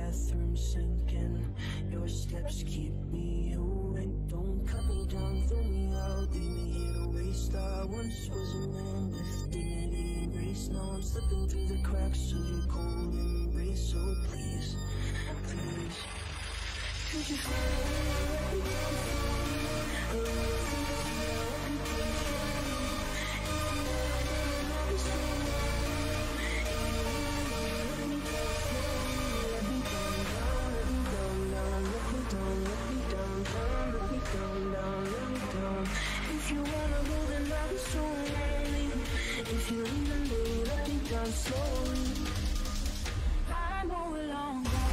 bathroom sinking. Your steps keep me awake. Don't cut me down, throw me out, leave me here to waste. I once was a man with dignity and grace. Now I'm slipping through the cracks of your cold embrace. So please, please, could you let me down? If you wanna go, then I'll be so lonely. If you're leaving, baby, let me down slowly. I know we're long gone.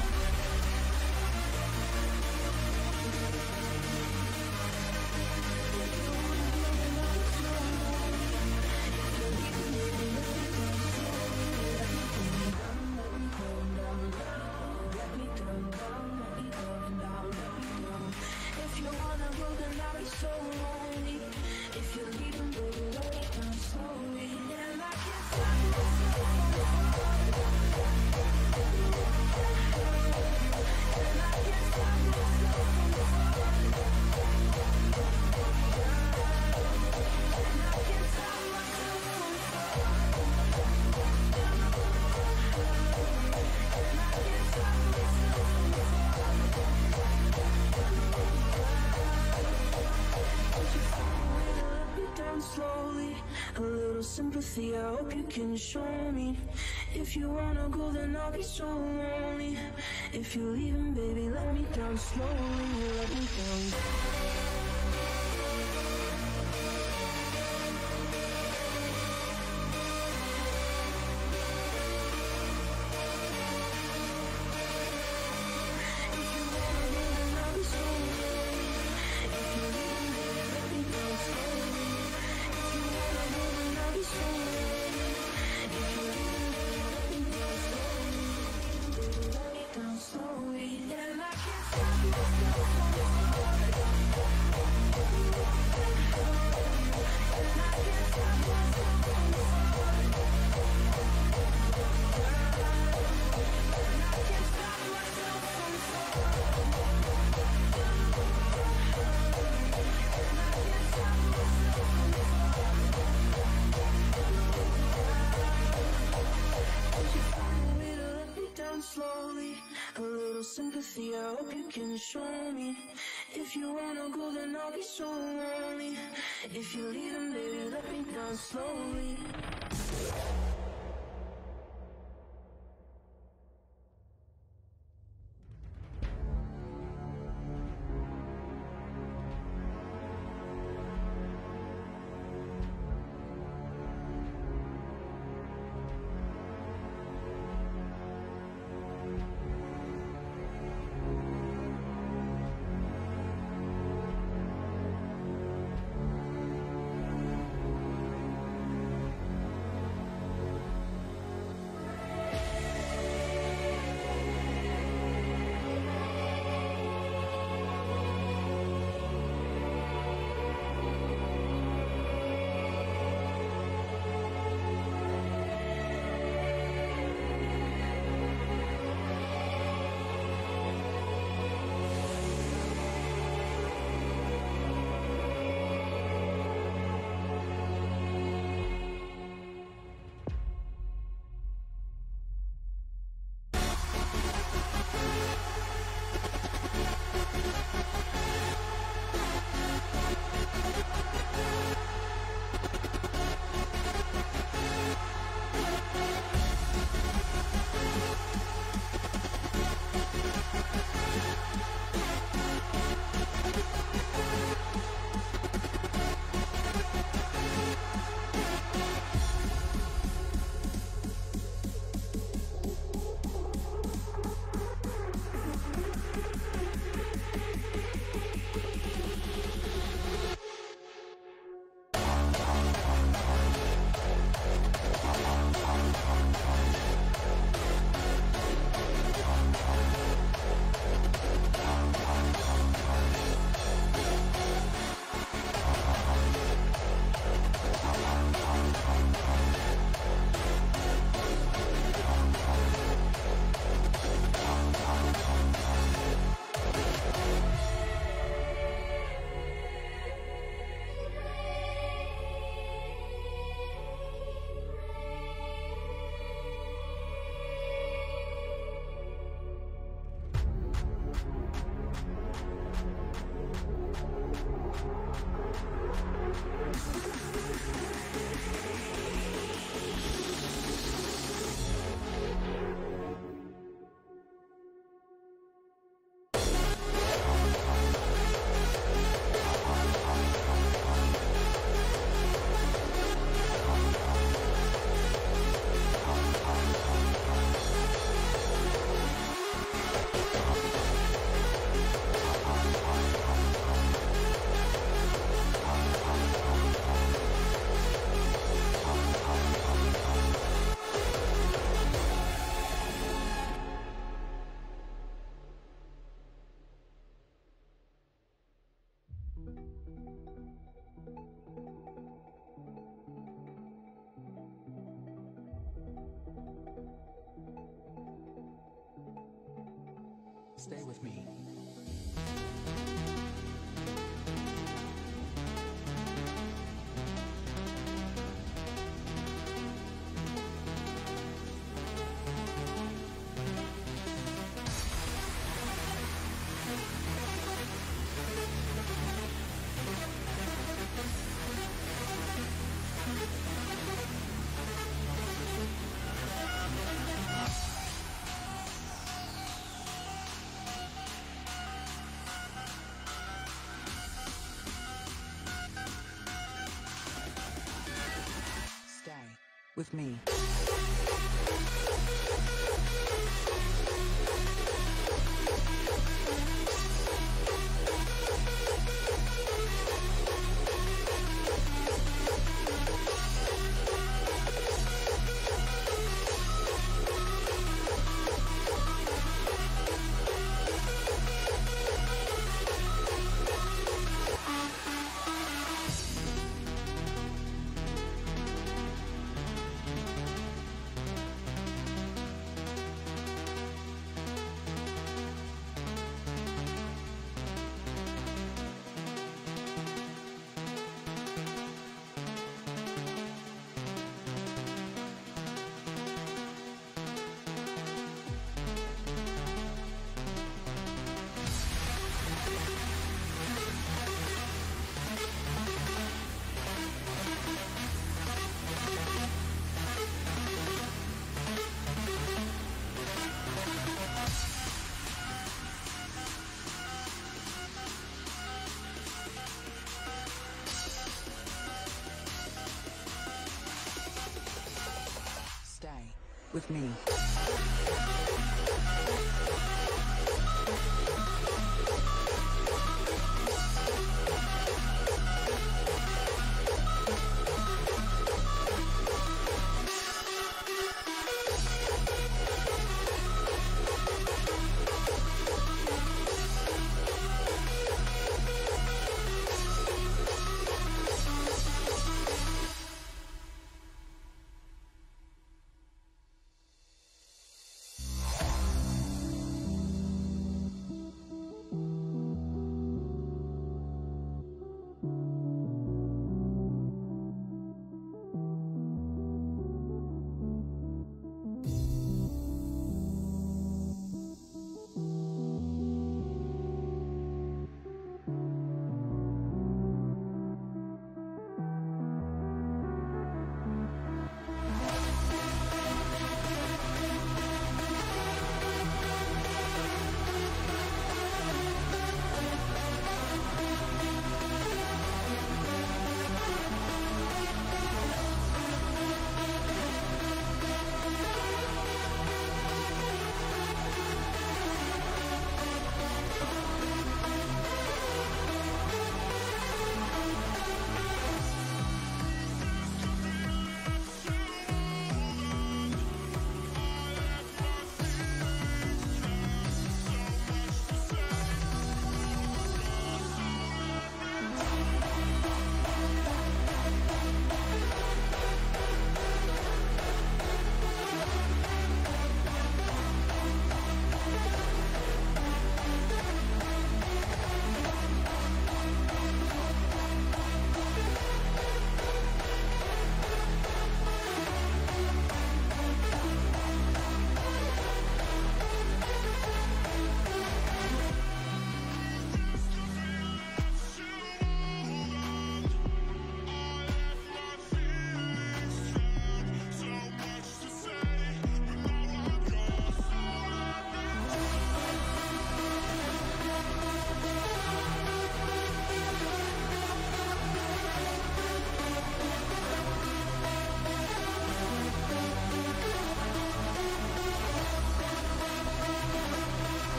If you wanna go, then I'll be so lonely. If you're leaving, baby, let me down slowly. And I can't stop myself. And I can't stop myself. And I can't stop myself from falling. And I can't stop myself down slowly. A little sympathy, I hope you can show me. If you wanna go, then I'll be so lonely. If you're leaving, baby, let me down slowly. Let me down. Sympathy, I hope you can show me. If you wanna go, then I'll be so lonely. If you're leaving, baby, let me down slowly. Stay with me. Stay with me. Stay with me.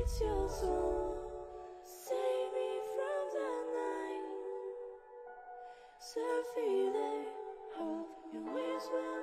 It's your soul. Save me from the night. So feel it. Hope your waves will